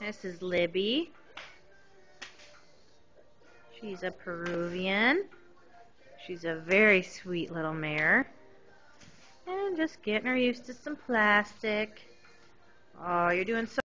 This is Libby. She's a Peruvian. She's a very sweet little mare. And just getting her used to some plastic. Oh, you're doing so